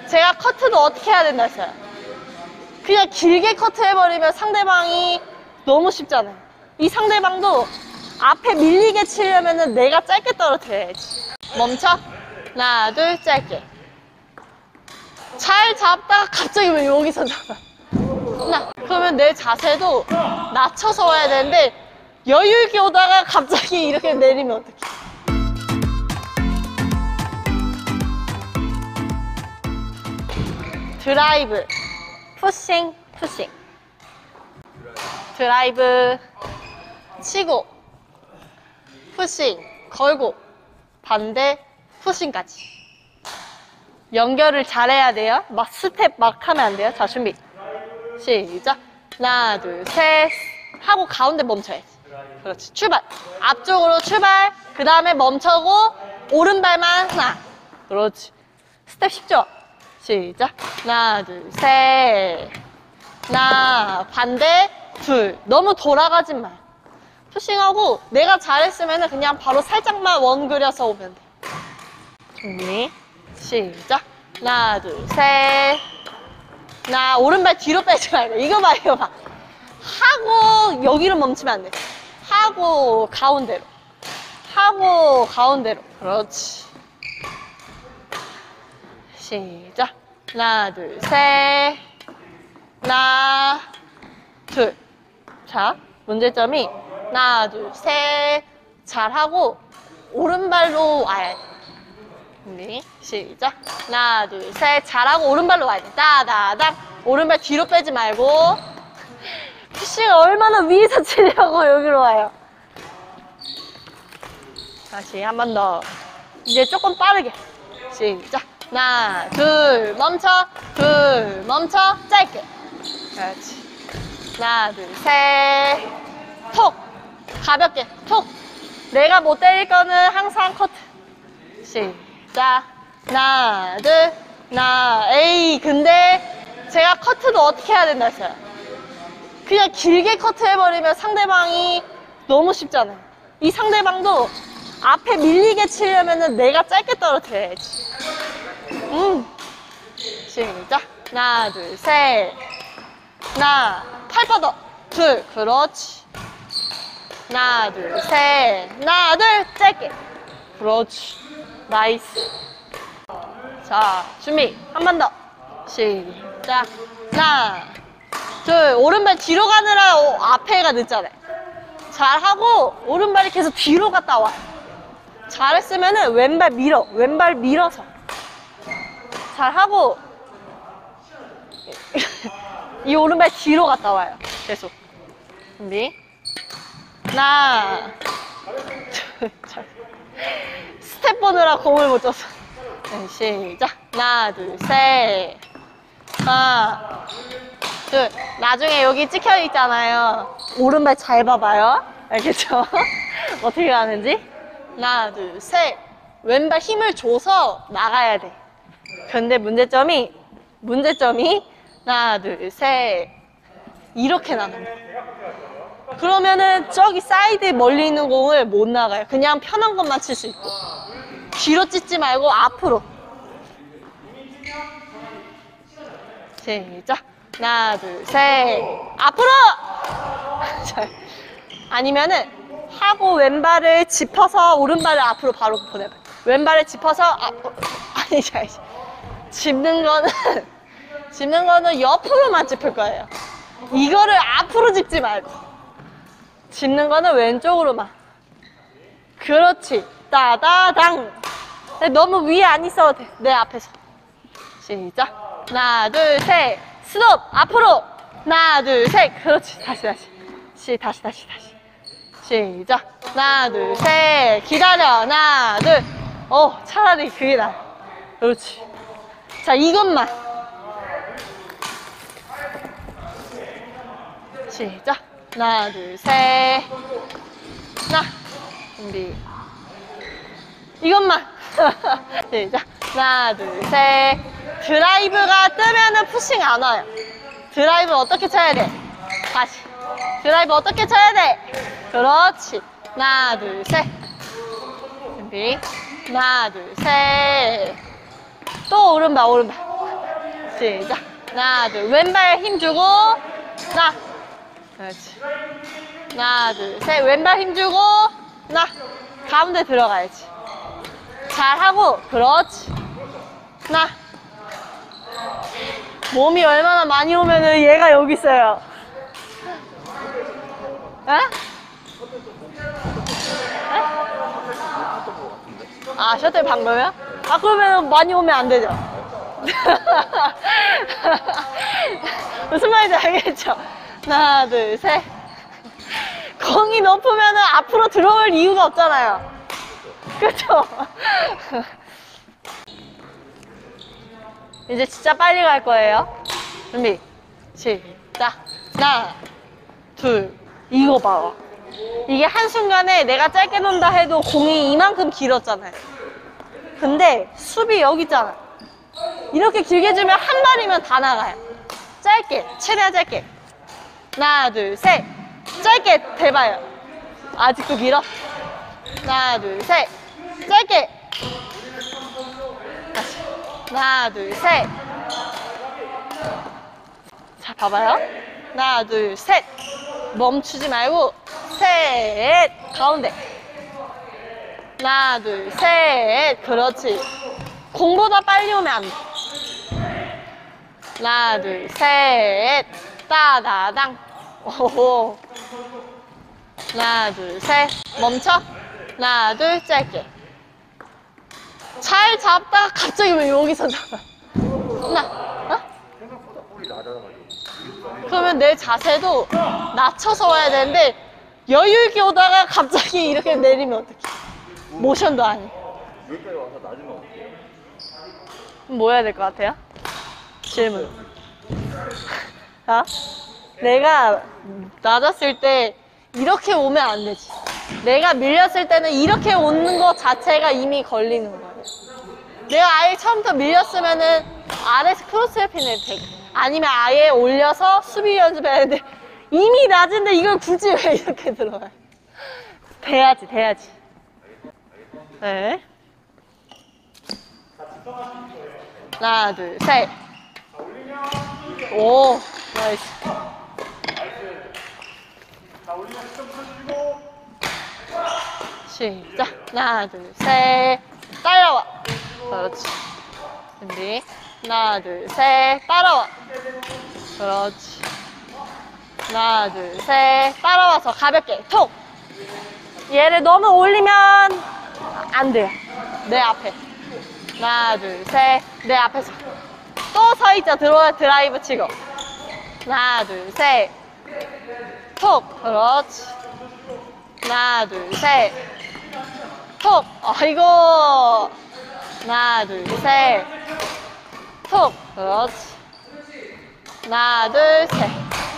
제가 커트도 어떻게 해야 된다 했어요? 그냥 길게 커트해버리면 상대방이 너무 쉽잖아요. 이 상대방도 앞에 밀리게 치려면 내가 짧게 떨어뜨려야지. 멈춰. 하나, 둘, 짧게. 잘 잡다가 갑자기 왜 여기서 잡아? 그러면 내 자세도 낮춰서 와야 되는데 여유 있게 오다가 갑자기 이렇게 내리면 어떡해? 드라이브, 푸싱, 푸싱. 드라이브, 치고, 푸싱, 걸고, 반대, 푸싱까지. 연결을 잘해야 돼요. 막 스텝 막 하면 안 돼요. 자, 준비. 시작. 하나, 둘, 셋. 하고 가운데 멈춰야지. 그렇지. 출발. 앞쪽으로 출발. 그 다음에 멈춰고, 오른발만 하나. 그렇지. 스텝 쉽죠? 시작. 하나, 둘, 셋. 하나, 반대, 둘. 너무 돌아가지 마. 푸싱하고 내가 잘했으면 그냥 바로 살짝만 원 그려서 오면 돼. 준비. 시작. 하나, 둘, 셋. 하나, 오른발 뒤로 빼지 말고. 이거 봐, 이거 봐. 하고 여기로 멈추면 안 돼. 하고 가운데로. 하고 가운데로. 그렇지. 시작. 하나, 둘, 셋. 하나, 둘. 자, 문제점이 하나, 둘, 셋. 잘하고 오른발로 와야 돼. 준비. 시작. 하나, 둘, 셋. 잘하고 오른발로 와야 돼. 따다닥. 오른발 뒤로 빼지 말고. 푸싱을 얼마나 위에서 치려고 여기로 와요. 다시 한 번 더. 이제 조금 빠르게. 시작. 하나, 둘, 멈춰. 둘, 멈춰. 짧게. 그렇지. 하나, 둘, 셋. 톡. 가볍게. 톡. 내가 못 때릴 거는 항상 커트. 시작. 하나, 둘, 하나. 에이, 근데 제가 커트도 어떻게 해야 된다 했어요? 그냥 길게 커트해버리면 상대방이 너무 쉽잖아요. 이 상대방도 앞에 밀리게 치려면 내가 짧게 떨어뜨려야지. 시작. 하나, 둘, 셋. 하나, 팔 뻗어. 둘, 그렇지. 하나, 둘, 셋. 하나, 둘, 짧게. 그렇지. 나이스. 자, 준비. 한 번 더. 시작. 하나, 둘. 오른발 뒤로 가느라 앞에가 늦잖아요. 잘하고 오른발이 계속 뒤로 갔다 와요. 잘했으면은 왼발 밀어. 왼발 밀어서. 잘하고 이 오른발 뒤로 갔다 와요. 계속. 준비. 하나, 둘, 스텝 보느라 공을 못 줬어. 네, 시작. 하나, 둘, 셋. 하나, 둘. 나중에 여기 찍혀 있잖아요. 오른발 잘 봐봐요. 알겠죠? 어떻게 하는지. 하나, 둘, 셋. 왼발 힘을 줘서 나가야 돼. 근데 문제점이 하나, 둘, 셋. 이렇게 나가는 거야. 그러면은 저기 사이드 멀리 있는 공을 못 나가요. 그냥 편한 것만 칠 수 있고. 뒤로 찢지 말고 앞으로. 시작. 하나, 둘, 셋. 앞으로! 아니면은 하고 왼발을 짚어서 오른발을 앞으로 바로 보내봐. 왼발을 짚어서 아니지. 짚는 거는 옆으로만 짚을 거예요. 이거를 앞으로 짚지 말고. 짚는 거는 왼쪽으로만. 그렇지. 따다당. 너무 위에 안 있어도 돼. 내 앞에서. 시작. 하나, 둘, 셋. 스톱. 앞으로. 하나, 둘, 셋. 그렇지. 다시. 다시. 시작. 하나, 둘, 셋. 기다려. 하나, 둘. 차라리 그게 나아. 그렇지. 자, 이것만. 시작. 하나, 둘, 셋. 하나. 준비. 이것만. 시작. 하나, 둘, 셋. 드라이브가 뜨면은 푸싱 안 와요. 드라이브 어떻게 쳐야 돼? 다시. 드라이브 어떻게 쳐야 돼? 그렇지. 하나, 둘, 셋. 준비. 하나, 둘, 셋. 또 오른발. 시작. 하나, 둘. 왼발 힘 주고. 하나. 그렇지. 하나, 둘, 셋. 왼발 힘 주고. 하나. 가운데 들어가야지. 잘하고. 그렇지. 하나. 몸이 얼마나 많이 오면은 얘가 여기 있어요. 에? 아, 셔틀 방금이요? 아, 그러면 많이 오면 안 되죠? 무슨 말인지 알겠죠? 하나, 둘, 셋. 공이 높으면 앞으로 들어올 이유가 없잖아요. 그쵸? 이제 진짜 빨리 갈 거예요. 준비, 시작. 하나, 둘, 이거 봐봐. 이게 한순간에 내가 짧게 논다 해도 공이 이만큼 길었잖아요. 근데 수비 여기 있잖아. 이렇게 길게 주면 한 발이면 다 나가요. 짧게, 최대한 짧게. 하나, 둘, 셋. 짧게 대봐요. 아직도 길어? 하나, 둘, 셋. 짧게. 다시. 하나, 둘, 셋. 자, 봐봐요. 하나, 둘, 셋. 멈추지 말고. 셋. 가운데. 하나, 둘, 셋. 그렇지. 공보다 빨리 오면 안 돼. 하나, 둘, 셋. 따다당. 오호. 하나, 둘, 셋. 멈춰. 하나, 둘, 짧게. 잘 잡다가 갑자기 왜 여기서 잡아? 하나, 어? 그러면 내 자세도 낮춰서 와야 되는데 여유 있게 오다가 갑자기 이렇게 내리면 어떡해? 모션도 아니고. 여기까지 와서 낮으면 어떡해요? 그럼 뭐 해야 될 것 같아요? 질문. 아? 내가 낮았을 때 이렇게 오면 안 되지. 내가 밀렸을 때는 이렇게 오는 것 자체가 이미 걸리는 거예요. 내가 아예 처음부터 밀렸으면은 아래에서 크로스해핀 해도 되고 아니면 아예 올려서 수비 연습해야 되는데 이미 낮은데 이걸 굳이 왜 이렇게 들어가요? 돼야지. 네. 하나, 둘, 셋. 오, 나이스. 시작. 하나, 둘, 셋. 따라와. 그렇지. 준비. 하나, 둘, 셋. 따라와. 그렇지. 하나, 둘, 셋. 따라와서 가볍게 톡. 얘를 너무 올리면 안 돼요. 내 앞에. 하나, 둘, 셋. 내 앞에서. 또 서 있자. 드라이브 치고. 하나, 둘, 셋. 톡. 그렇지. 하나, 둘, 셋. 톡. 아이고. 하나, 둘, 셋. 톡. 그렇지. 하나, 둘, 셋.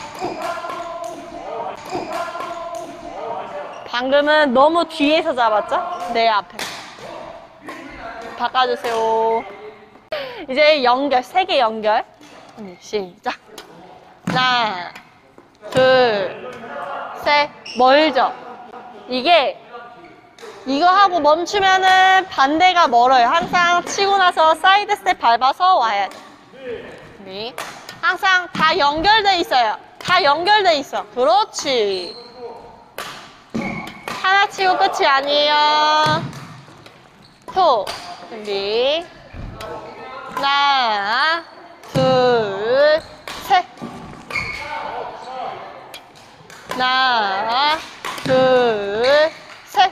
방금은 너무 뒤에서 잡았죠? 내 앞에. 바꿔주세요. 이제 연결, 3개 연결. 시작. 하나, 둘, 셋. 멀죠? 이게 이거 하고 멈추면은 반대가 멀어요. 항상 치고 나서 사이드 스텝 밟아서 와야 돼. 네. 항상 다 연결돼 있어요. 다 연결돼 있어. 그렇지. 하나 치고 끝이 아니에요. 톡. 준비. 하나, 둘, 셋. 하나, 둘, 셋.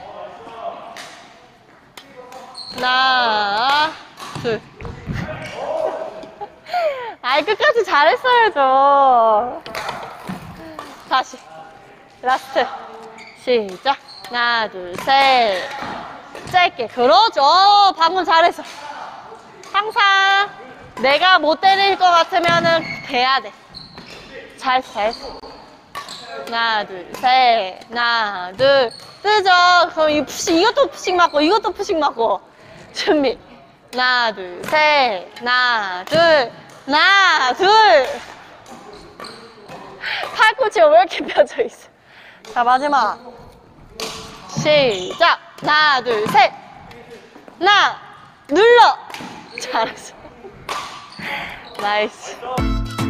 하나, 둘. 아이, 끝까지 잘했어야죠. 다시. 라스트. 시작. 하나, 둘, 셋. 짧게. 그러죠. 방금 잘했어. 항상 내가 못 때릴 것 같으면은 돼야 돼. 잘했어. 하나, 둘, 셋. 하나, 둘. 뜨죠? 그럼 이것도 푸싱 맞고, 이것도 푸싱 맞고. 준비. 하나, 둘, 셋. 하나, 둘. 하나, 둘. 팔꿈치 왜 이렇게 펴져 있어? 자, 마지막. 시작. 하나, 둘, 셋. 하나, 눌러. 잘했어. 나이스.